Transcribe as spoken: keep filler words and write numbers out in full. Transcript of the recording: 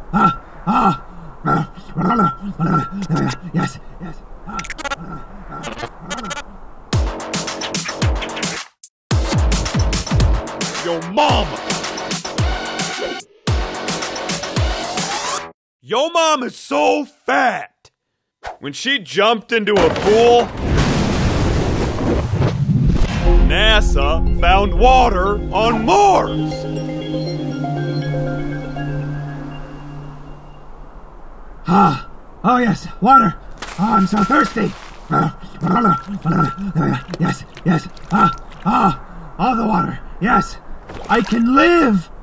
Ah, ah. Yes, yes. Yo mama! Yo mom is so fat! When she jumped into a pool, NASA found water on Mars! Ah, oh yes, water. Oh, I'm so thirsty. Yes, yes. Ah, ah, all the water. Yes, I can live